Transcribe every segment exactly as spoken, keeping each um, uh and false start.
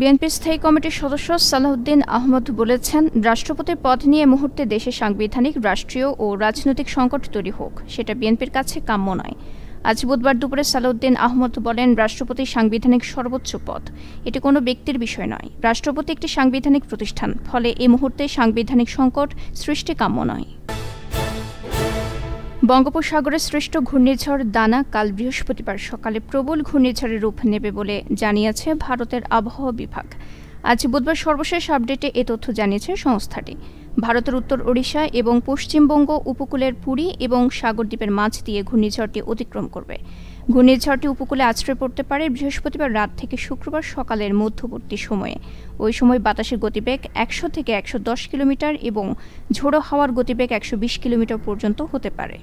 বিএনপির স্থায়ী কমিটির সদস্য সালাউদ্দিন আহমদ বলেছেন, রাষ্ট্রপতির পদ নিয়ে মুহূর্তে দেশে সাংবিধানিক, রাষ্ট্রীয় ও রাজনৈতিক সংকট তৈরি হোক, সেটা বিএনপির কাছে কাম্য নয়। আজ বুধবার দুপুরে সালাউদ্দিন আহমদ বলেন, রাষ্ট্রপতি সাংবিধানিক সর্বোচ্চ পদ, এটি কোনো ব্যক্তির বিষয় নয়। রাষ্ট্রপতি একটি সাংবিধানিক প্রতিষ্ঠান, ফলে এই মুহূর্তে সাংবিধানিক সংকট সৃষ্টি কাম্য নয়। বঙ্গোপসাগরের সৃষ্ট ঘূর্ণিঝড় দানা কাল বৃহস্পতিবার সকালে প্রবল ঘূর্ণিঝড়ের রূপ নেবে বলে জানিয়েছে ভারতের আবহাওয়া বিভাগ। আজ বুধবার সর্বশেষ আপডেটে এ তথ্য জানিয়েছে সংস্থাটি। ভারতের উত্তর ওড়িশা এবং পশ্চিমবঙ্গ উপকূলের পুরী এবং সাগরদ্বীপের মাঝ দিয়ে ঘূর্ণিঝড়টি অতিক্রম করবে। ঘূর্ণিঝড়টি উপকূলে আছড়ে পড়তে পারে বৃহস্পতিবার রাত থেকে শুক্রবার সকালের মধ্যবর্তী সময়ে। ওই সময় বাতাসের গতিবেগ একশো থেকে একশো দশ কিলোমিটার এবং ঝোড়ো হাওয়ার গতিবেগ একশো বিশ কিলোমিটার পর্যন্ত হতে পারে।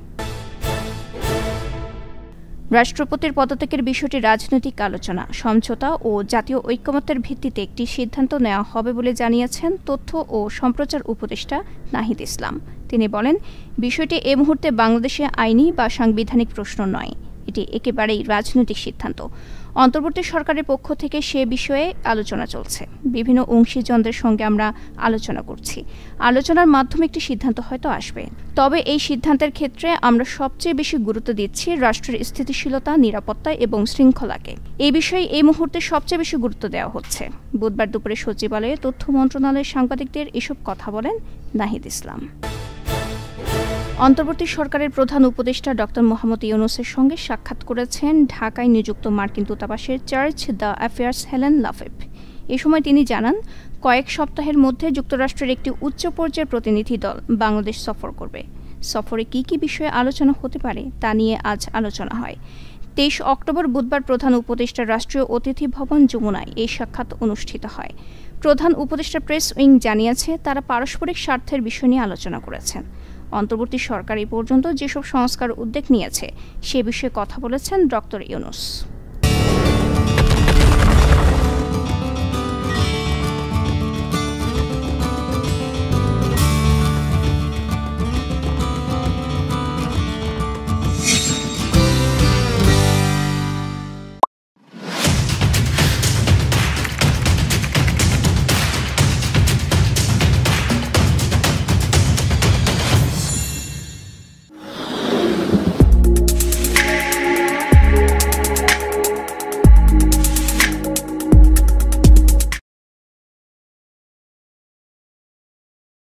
রাষ্ট্রপতির পদত্যাগের বিষয়টি রাজনৈতিক আলোচনা, সমঝোতা ও জাতীয় ঐকমত্যের ভিত্তিতে একটি সিদ্ধান্ত নেওয়া হবে বলে জানিয়েছেন তথ্য ও সম্প্রচার উপদেষ্টা নাহিদ ইসলাম। তিনি বলেন, বিষয়টি এ মুহূর্তে বাংলাদেশে আইনি বা সাংবিধানিক প্রশ্ন নয়, এটি একেবারেই রাজনৈতিক সিদ্ধান্ত। অন্তর্বর্তী সরকারের পক্ষ থেকে সে বিষয়ে আলোচনা চলছে। বিভিন্ন অংশীজনদের সঙ্গে আমরা আলোচনা করছি। আলোচনার মাধ্যমে একটি সিদ্ধান্ত হয়তো আসবে। তবে এই সিদ্ধান্তের ক্ষেত্রে আমরা সবচেয়ে বেশি গুরুত্ব দিচ্ছি রাষ্ট্রের স্থিতিশীলতা, নিরাপত্তা এবং শৃঙ্খলাকে। এই বিষয়ে এই মুহূর্তে সবচেয়ে বেশি গুরুত্ব দেওয়া হচ্ছে। বুধবার দুপুরে সচিবালয়ে তথ্য মন্ত্রণালয়ের সাংবাদিকদের এসব কথা বলেন নাহিদ ইসলাম। অন্তর্বর্তী সরকারের প্রধান উপদেষ্টা ডক্টর মোহাম্মদ ইউনূসের সঙ্গে সাক্ষাৎ করেছেন ঢাকায় নিযুক্ত মার্কিন দূতাবাসের charge d' affaires Helen Lafave. এ সময় তিনি জানান, কয়েক সপ্তাহের মধ্যে যুক্তরাষ্ট্রের একটি উচ্চ পর্যায়ের প্রতিনিধি দল বাংলাদেশ সফর করবে। সফরে কী কী বিষয়ে আলোচনা হতে পারে তা নিয়ে আজ আলোচনা হয়। তেইশ অক্টোবর বুধবার প্রধান উপদেষ্টা রাষ্ট্রীয় অতিথি ভবন যমুনায় এই সাক্ষাৎ অনুষ্ঠিত হয়। প্রধান উপদেষ্টা প্রেস উইং জানিয়েছে, তারা পারস্পরিক স্বার্থের বিষয় নিয়ে আলোচনা করেছেন। অন্তর্বর্তী সরকার এই পর্যন্ত যেসব সংস্কার উদ্যোগ নিয়েছে সে বিষয়ে কথা বলেছেন ডক্টর ইউনূস।